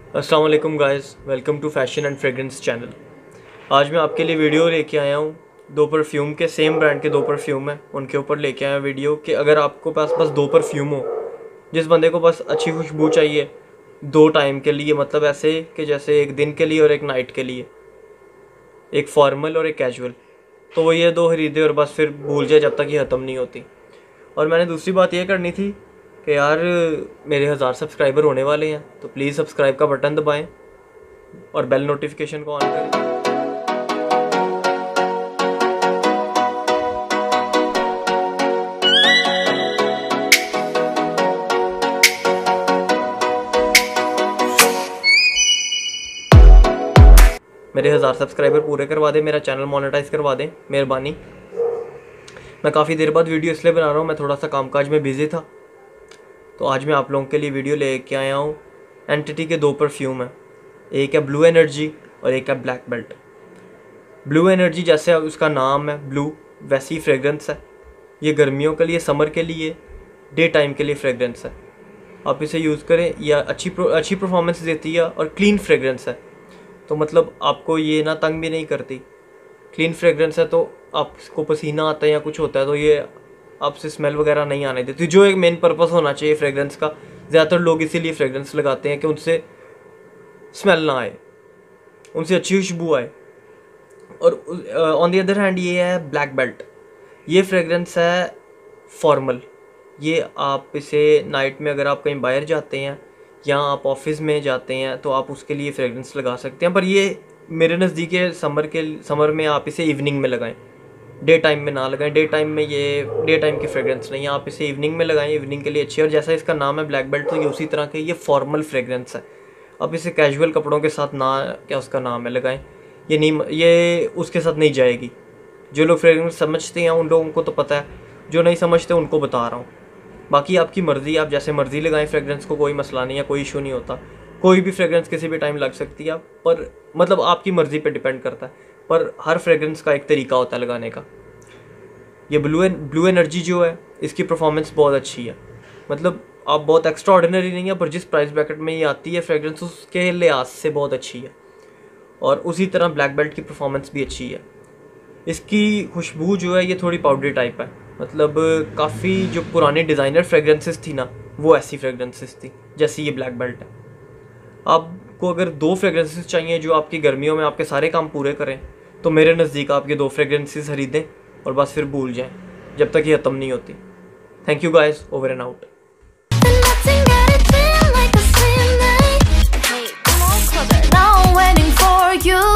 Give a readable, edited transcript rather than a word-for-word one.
अस्सलाम वालेकुम guys, welcome to fashion and fragrance channel. आज मैं आपके लिए वीडियो लेके आया हूँ। दो परफ्यूम के, सेम ब्रांड के दो परफ्यूम हैं, उनके ऊपर लेके आया वीडियो कि अगर आपको पास बस दो परफ्यूम हो, जिस बंदे को बस अच्छी खुशबू चाहिए दो टाइम के लिए, मतलब ऐसे कि जैसे एक दिन के लिए और एक नाइट के लिए, एक फॉर्मल और एक कैजुअल, तो वो ये दो खरीदे और बस फिर भूल जाए जब तक ये ख़त्म नहीं होती। और मैंने दूसरी बात ये करनी थी कि यार मेरे 1000 सब्सक्राइबर होने वाले हैं, तो प्लीज़ सब्सक्राइब का बटन दबाएं और बेल नोटिफिकेशन को ऑन करें। मेरे 1000 सब्सक्राइबर पूरे करवा दें, मेरा चैनल मोनेटाइज करवा दें, मेहरबानी। मैं काफ़ी देर बाद वीडियो इसलिए बना रहा हूँ, मैं थोड़ा सा कामकाज में बिज़ी था, तो आज मैं आप लोगों के लिए वीडियो लेके आया हूँ। एंटिटी के दो परफ्यूम हैं, एक है ब्लू एनर्जी और एक है ब्लैक बेल्ट। ब्लू एनर्जी जैसे उसका नाम है ब्लू, वैसी फ्रेगरेंस है। ये गर्मियों के लिए, समर के लिए, डे टाइम के लिए फ्रेगरेंस है। आप इसे यूज़ करें, या अच्छी परफॉर्मेंस देती है और क्लीन फ्रेगरेंस है, तो मतलब आपको ये ना तंग भी नहीं करती। क्लीन फ्रेगरेंस है तो आपको पसीना आता है या कुछ होता है तो ये आपसे स्मेल वगैरह नहीं आने देती, जो एक मेन पर्पस होना चाहिए फ्रेगरेंस का। ज़्यादातर लोग इसीलिए फ्रेगरेंस लगाते हैं कि उनसे स्मेल ना आए, उनसे अच्छी खुशबू आए। और ऑन दी अदर हैंड ये है ब्लैक बेल्ट। ये फ्रेगरेंस है फॉर्मल। ये आप इसे नाइट में अगर आप कहीं बाहर जाते हैं या आप ऑफिस में जाते हैं तो आप उसके लिए फ्रेगरेंस लगा सकते हैं, पर ये मेरे नज़दीक है समर में आप इसे इवनिंग में लगाएं, डे टाइम में ना लगाएं। डे टाइम में ये डे टाइम की फ्रेगरेंस नहीं है, आप इसे इवनिंग में लगाएं, इवनिंग के लिए अच्छी है। और जैसा इसका नाम है ब्लैक बेल्ट, तो ये उसी तरह के ये फॉर्मल फ्रेगरेंस है। आप इसे कैजुअल कपड़ों के साथ ना, क्या उसका नाम है, लगाएं, ये नहीं, ये उसके साथ नहीं जाएगी। जो लोग फ्रेगरेंस समझते हैं उन लोगों को तो पता है, जो नहीं समझते उनको बता रहा हूँ। बाकी आपकी मर्ज़ी, आप जैसे मर्ज़ी लगाएं फ्रेगरेंस को, कोई मसला नहीं है, कोई इशू नहीं होता। कोई भी फ्रेगरेंस किसी भी टाइम लग सकती है, पर मतलब आपकी मर्ज़ी पे डिपेंड करता है, पर हर फ्रेगरेंस का एक तरीका होता है लगाने का। ये ब्लू एनर्जी जो है, इसकी परफॉर्मेंस बहुत अच्छी है, मतलब आप बहुत एक्स्ट्रा ऑर्डिनरी नहीं है, पर जिस प्राइस ब्रैकेट में ये आती है फ्रेगरेंस उसके लिहाज से बहुत अच्छी है। और उसी तरह ब्लैक बेल्ट की परफॉर्मेंस भी अच्छी है। इसकी खुशबू जो है ये थोड़ी पाउडरी टाइप है, मतलब काफ़ी जो पुराने डिज़ाइनर फ्रेगरेंसेस थी ना, वो ऐसी फ्रेगरेंसेस थी जैसी ये ब्लैक बेल्ट है। आपको अगर दो फ्रेगरेंसेस चाहिए जो आपकी गर्मियों में आपके सारे काम पूरे करें, तो मेरे नज़दीक आप ये दो फ्रेगरेंसेस खरीदें और बस फिर भूल जाएं जब तक ये ख़त्म नहीं होती। Thank you guys, over and out. You